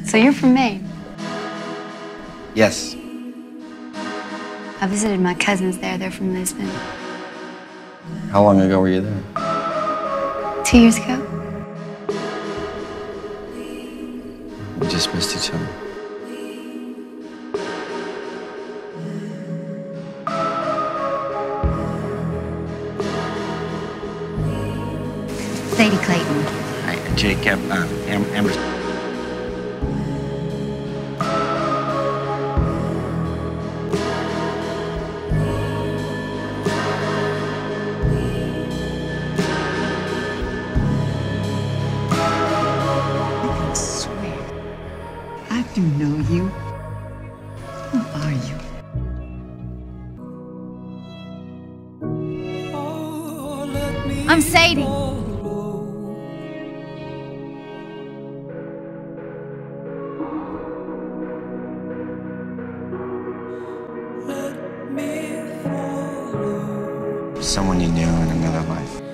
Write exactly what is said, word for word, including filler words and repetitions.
So you're from Maine? Yes. I visited my cousins there. They're from Lisbon. How long ago were you there? Two years ago. We just missed each other. Sadie Clayton. Hi, Jacob. Uh, Am Amber. I swear, I do know you. Who are you? I'm Sadie. Someone you knew in another life.